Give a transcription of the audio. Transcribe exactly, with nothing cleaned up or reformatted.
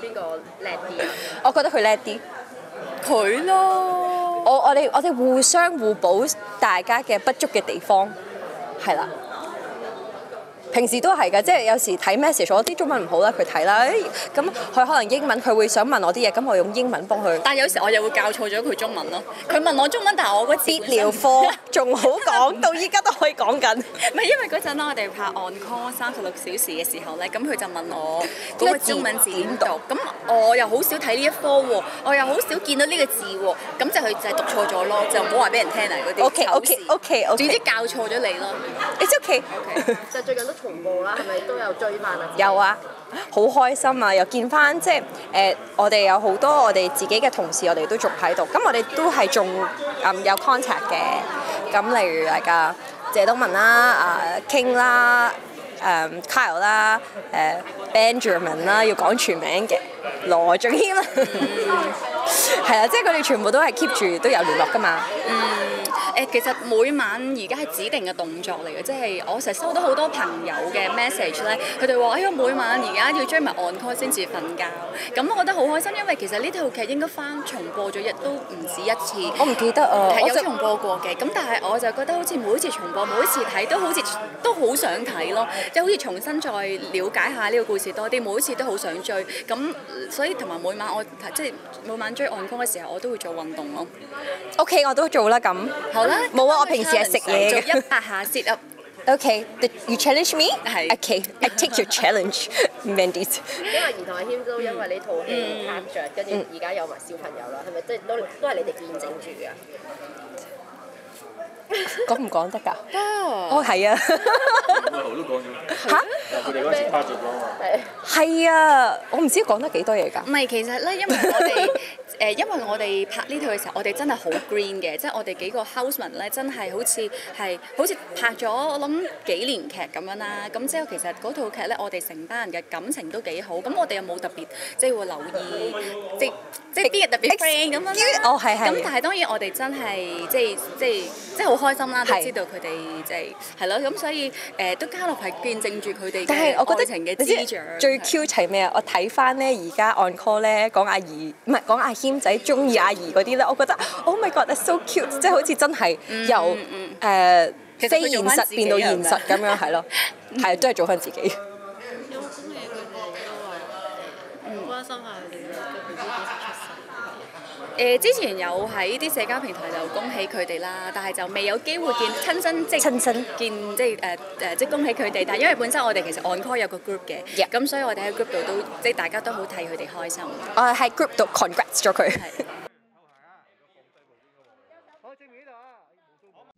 邊個叻啲啊？ 我覺得佢叻啲。 佢咯。 我我哋我哋互相互補大家嘅不足嘅地方，係啦。平時都係㗎，即係有時睇 message，我啲中文唔好啦，佢睇啦。咁佢可能英文，佢會想問我啲嘢，咁我用英文幫佢。 但係有時我又會教錯咗佢中文咯。佢問我中文，但係我嗰字必療科仲好講，到依家都可以講緊。 唔係因為嗰陣咧，我哋拍 on call 三十六小時嘅時候咧，咁佢就問我嗰個中文字點讀，咁我又好少睇呢一科喎，我又好少見到呢個字喎，咁就佢就係讀錯咗咯，就唔好話俾人聽啊嗰啲。 OK OK OK OK。 總之教錯咗你咯。 It's OK。 就最近都重播啦，係咪都有追翻啊？ 有啊，好開心啊！又見翻即係誒、呃，我哋有好多我哋自己嘅同事，我哋都仲喺度。咁我哋都係仲誒有 contact 嘅。咁例如大家謝東閔啦、啊 King 啦、誒 Kyle 啦、誒 Benjamin 啦，要講全名嘅羅俊謙啦，係啊，即係佢哋全部都係 keep 住都有聯絡㗎嘛。 嗯。誒其實每晚而家係指定嘅動作嚟嘅，即係我成日收到好多朋友嘅 message 咧，佢哋話：哎呀，每晚而家要追埋 on call 先至瞓覺。咁我覺得好開心，因為其實呢套劇應該翻重播咗亦都唔止一次。 我唔記得啊， 係有重播過嘅。咁但係我就覺得好似每一次重播，每一次睇都好似都好想睇咯，即係好似重新再了解下呢個故事多啲，每一次都好想追。咁所以同埋每晚我即係每晚追 on call 嘅時候，我都會做運動咯。 OK， 我都做啦咁。 好啦， 冇啊！我平時係食嘢嘅。 做一百下 sit up。 Okay, you challenge me? 係。 Okay, I take your challenge, Mandy。 因為而同阿謙都因為呢套戲拍着，跟住而家有埋小朋友啦，係咪即係都都係你哋見證住㗎？ 講唔講得㗎？ 得。 哦，係啊。 我都講咗。 嚇？ 佢哋嗰陣時拍咗咯。 係啊，我唔知講得幾多嘢㗎。 唔係，其實咧，因為我哋誒，因為我哋拍呢套嘅時候，我哋真係好 green 嘅，即係我哋幾個 houseman 咧，真係好似係好似拍咗我諗幾年劇咁樣啦。咁之後其實嗰套劇咧，我哋成班人嘅感情都幾好。咁我哋又冇特別即係會留意，即即係邊日特別 friend 咁樣啦。 哦，係係。 咁但係當然我哋真係即係即係即係好開心啦，都知道佢哋即係係咯。咁所以誒都交落係見證住佢哋嘅愛情嘅滋長。 最 cute 係咩啊？我睇翻咧而家 on call 咧講阿怡，唔係講阿謙仔中意阿怡嗰啲咧，我覺得 Oh my God，that's so cute，即係好似真係由誒非現實變到現實咁樣係咯，係都係做翻自己。 有冇恭喜佢哋都話關心下佢哋個 B B 幾時出世？ 誒之前有喺啲社交平台就恭喜佢哋啦，但係就未有機會見親身即親身見即係誒誒即係恭喜佢哋。但係因為本身我哋其實 on call 有個 group 嘅，咁 Yeah. 所以我哋喺 group 度都即係大家都好替佢哋開心。 我喺 group 度 congrats 咗佢。